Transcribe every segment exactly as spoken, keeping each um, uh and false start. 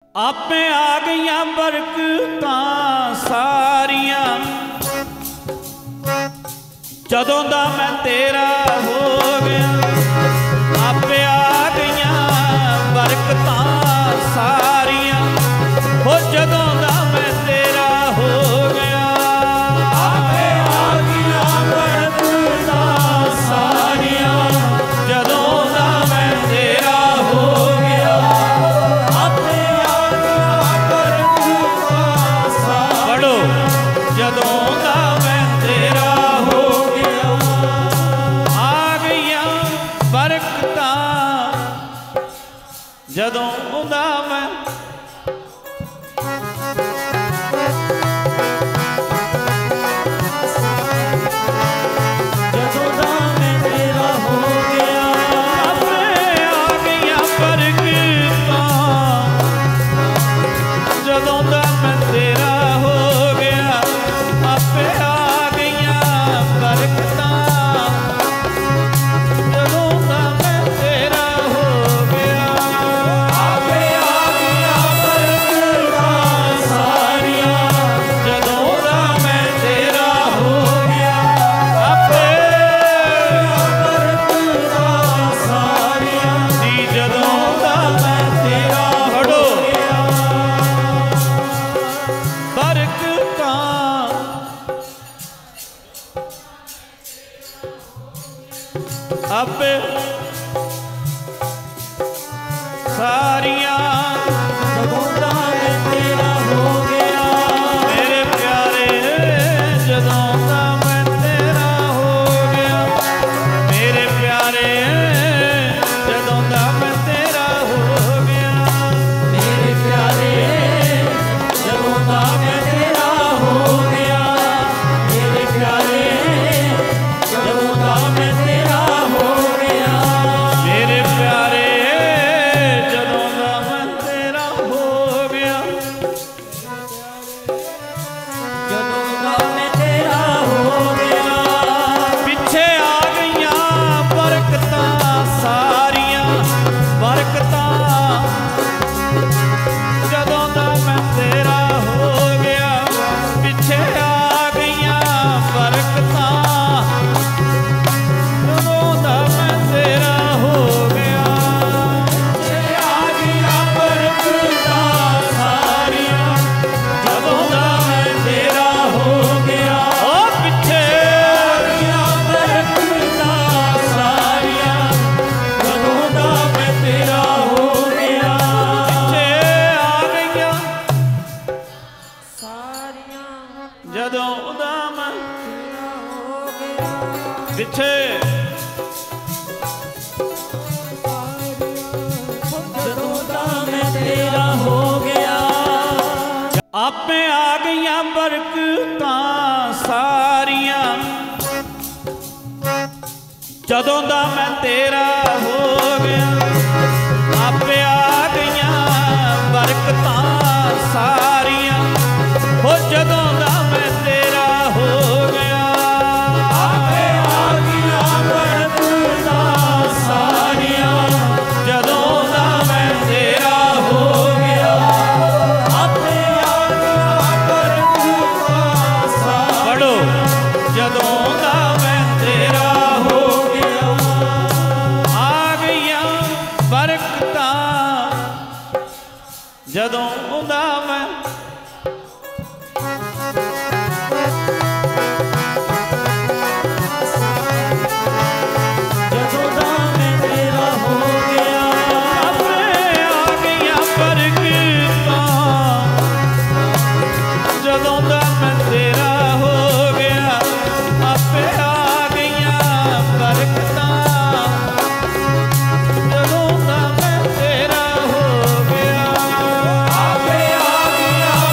आपे आ गईयां बरकतां सारियां, जदों दा मैं तेरा हो गया। आपे आ गईयां बरकतां सारियां, हो जदों दा मैं तेरा हो गया। आपे आ गईयां बरकतां सारियां, जदों दा मैं तेरा हो गया। आपे आ गईयां बरकतां सारियां, जदों दा मैं तेरा हो गया। आ गईयां बरकतां जदों दा मैं अब सारियां जदों दा मैं तेरा हो गया। मेरे प्यारे जदों दा मैं तेरा हो गया। मेरे प्यारे जदों दा मैं तेरा हो गया। मेरे प्यारे जदों दा मैं तेरा हो गया। मेरे प्यारे जदों दा मैं तेरा पिछे जदों दा मैं तेरा हो गया। आपे आ गईयां बरकतां सारियां, जदों दा मैं तेरा हो गया। आपे आ गईयां बरकतां सारियां, हो जदों दा मैं तेरा हो गया। जदों दा मैं जदों दा मैं तेरा हो गया। आपे आ गईयां बरकतां जदों दा मैं तेरा हो गया। आपे आ गईयां बरकतां जदों दा मैं तेरा हो गया। आपे आ गईयां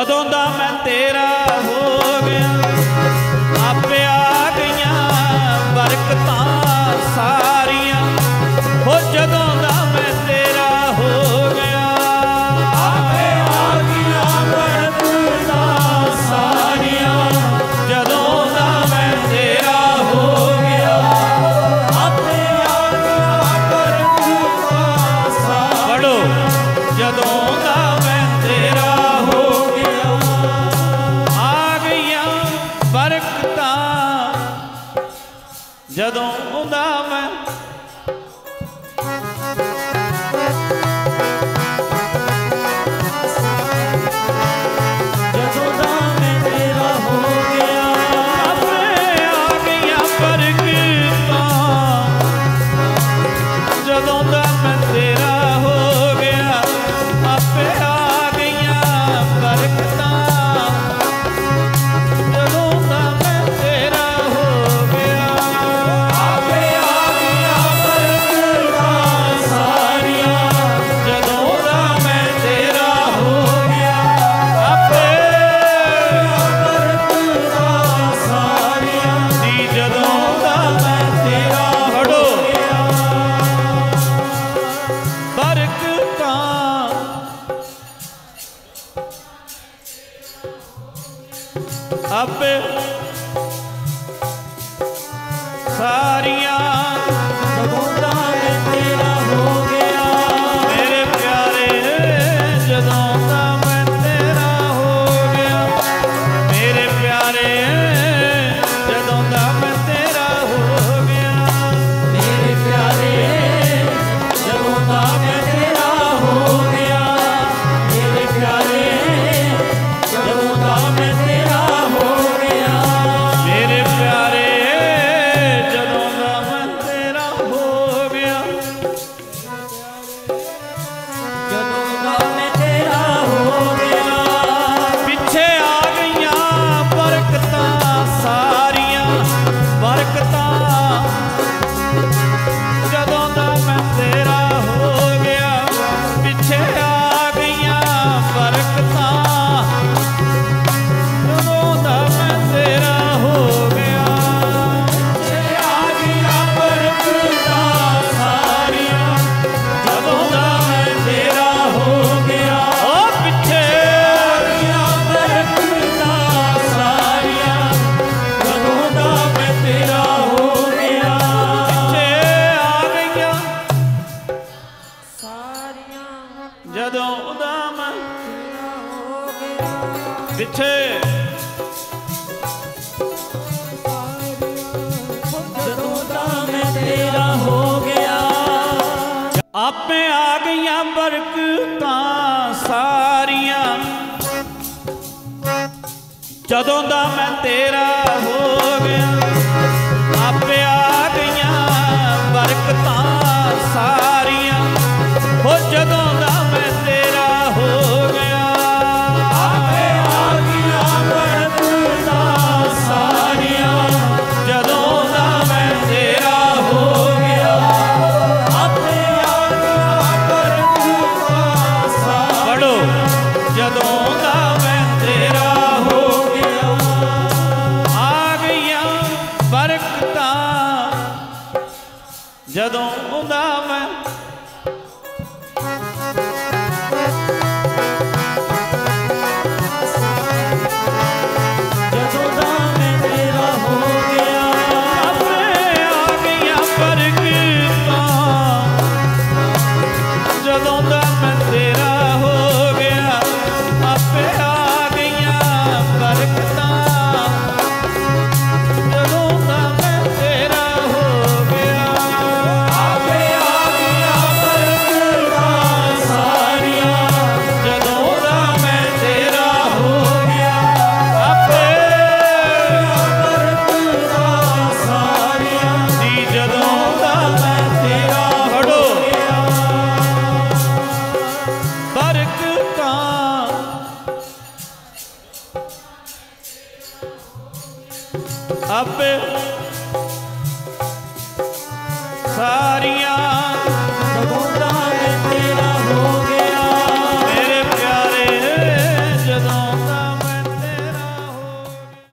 ਜਦੋਂ ਦਾ ਮੈਂ ਤੇਰਾ ਹੋ ਗਿਆ ਆਪੇ ਆ ਗਈਆਂ ਬਰਕਤਾਂ ਸਾਰੀਆਂ ਹੋ ਜਦੋਂ ਦਾ ਮੈਂ ਤੇਰਾ ਹੋ ਗਿਆ ਆਪੇ ਆ ਗਈਆਂ ਬਰਕਤਾਂ ਸਾਰੀਆਂ ਜਦੋਂ ਦਾ ਮੈਂ ਤੇਰਾ ਹੋ ਗਿਆ ਆਪੇ ਆ ਗਈਆਂ ਬਰਕਤਾਂ ਸਾਰੀਆਂ ਪੜੋ ਜਦੋਂ ਦਾ ਮੈਂ ਤੇਰਾ ਹੋ ਗਿਆ ਆ ਗਈਆਂ ਬਰਕਤਾਂ ਜਦੋਂ ਦਾ ਮੈਂ ਜਦੋਂ ਦਾ ਮੈਂ ਤੇਰਾ ਹੋ ਗਿਆ ਆਪੇ ਆ ਗਈਆਂ ਬਰਕਤਾਂ ਜਦੋਂ ਦਾ ਮੈਂ ਤੇਰਾ ਹੋ ਗਿਆ ਆਪੇ ਆ ਗਈਆਂ ਬਰਕਤਾਂ ਸਾਰੀਆਂ ਜਦੋਂ ਦਾ ਮੈਂ ਤੇਰਾ ਹੋ ਗਿਆ ਆਪੇ ਬਰਕਤਾਂ ਸਾਰੀਆਂ ਦੀ ਜਦੋਂ ਦਾ ਮੈਂ ਤੇਰਾ ਹੜੋ ਬਰਕਤਾਂ ਆਪੇ ਸਾਰੀਆਂ ਜਦੋਂ ਦਾ ਮੈਂ ਤੇਰਾ ਹੋ ਗਿਆ ਮੇਰੇ ਪਿਆਰੇ ਜਦੋਂ ਦਾ ਮੈਂ ਤੇਰਾ ਹੋ ਗਿਆ ਮੇਰੇ ਪਿਆਰੇ ਜਦੋਂ ਦਾ ਮੈਂ ਤੇਰਾ ਹੋ ਗਿਆ ਮੇਰੇ ਪਿਆਰੇ ਜਦੋਂ ਦਾ ਮੈਂ ਤੇਰਾ ਹੋ ਗਿਆ ਮੇਰੇ ਪਿਆਰੇ ਜਦੋਂ ਦਾ ਮੈਂ ਤੇਰਾ ਹੋ ਗਿਆ ਮੇਰੇ ਪਿਆਰੇ ਜਦੋਂ ਦਾ ਮੈਂ ਤੇਰਾ ਹੋ ਗਿਆ ਜਦੋਂ ਦਾ ਮੈਂ ਤੇਰਾ ਹੋ ਗਿਆ ਪਿੱਛੇ ਆ ਗਈਆਂ ਬਰਕਤਾਂ ਸਾਰੀਆਂ ਬਰਕਤਾਂ ਜਦੋਂ ਦਾ ਮੈਂ ਤੇਰਾ ਹੋ ਗਿਆ ਪਿੱਛੇ ਆ ਗਈਆਂ ਬਰਕਤਾਂ ਜਦੋਂ ਦਾ ਮੈਂ ਤੇਰਾ ਹੋ ਗਿਆ ਪਿੱਛੇ ਆ ਗਈਆਂ ਬਰਕਤਾਂ ਸਾਰੀਆਂ ਜਦੋਂ ਦਾ ਮੈਂ ਤੇਰਾ ਹੋ ਗਿਆ ਉਹ ਪਿੱਛੇ ਆ ਗਈਆਂ ਬਰਕਤਾਂ ਸਾਰੀਆਂ ਜਦੋਂ ਦਾ ਮੈਂ ਤੇਰਾ ਹੋ ਗਿਆ ਪਿੱਛੇ ਆ ਗਈਆਂ ਸਾਰੀਆਂ ਜਦੋਂ ਦਾ ਮੈਂ ਤੇਰਾ ਹੋ ਗਿਆ ਪਿੱਛੇ ਜਦੋਂ ਦਾ ਮੈਂ ਤੇਰਾ ਹੋ ਗਿਆ ਆਪੇ ਆ ਗਈਆਂ ਬਰਕਤਾਂ ਸਾਰੀਆਂ ਜਦੋਂ ਦਾ ਮੈਂ ਤੇਰਾ ਹੋ ਗਿਆ ਆਪੇ ਆ ਗਈਆਂ ਬਰਕਤਾਂ ਸਾਰੀਆਂ ਹੋ ਜਦੋਂ ਦਾ ਮੈਂ ਤੇਰਾ ਹੋ ਗਿਆ ਆਪੇ ਆ ਗਈਆਂ ਬਰਕਤਾਂ ਸਾਰੀਆਂ ਜਦੋਂ ਦਾ ਮੈਂ ਤੇਰਾ ਹੋ ਗਿਆ ਆਪੇ ਆ ਗਈਆਂ ਬਰਕਤਾਂ ਸਾਰੀਆਂ ਪੜੋ ਜਦੋਂ ਦਾ ਮੈਂ ਤੇਰਾ ਹੋ ਗਿਆ ਆ ਗਈਆਂ ਬਰਕਤਾਂ ਜਦੋਂ ਦਾ ਮੈਂ ਜਦੋਂ ਦਾ ਮੈਂ ਤੇਰਾ ਹੋ ਗਿਆ ਆਪੇ ਆ ਗਈਆਂ ਬਰਕਤਾਂ ਜਦੋਂ ਦਾ ਮੈਂ ਤੇਰਾ ਹੋ ਗਿਆ ਆਪੇ ਆ ਗਈਆਂ ਬਰਕਤਾਂ ਜਦੋਂ ਦਾ ਮੈਂ ਤੇਰਾ ਹੋ ਗਿਆ ਆਪੇ ਆ ਗਈਆਂ ਬਰਕਤਾਂ ਸਾਰੀਆਂ ਜਦੋਂ ਦਾ ਮੈਂ ਤੇਰਾ ਹੋ ਗਿਆ ਆਪੇ ਬਰਕਤਾਂ ਸਾਰੀਆਂ ਦੀ ਜਦੋਂ ਦਾ ਮੈਂ ਤੇਰਾ ਹੜੋ ਬਰਕਤਾਂ ਆਪੇ ਸਾਰੀਆਂ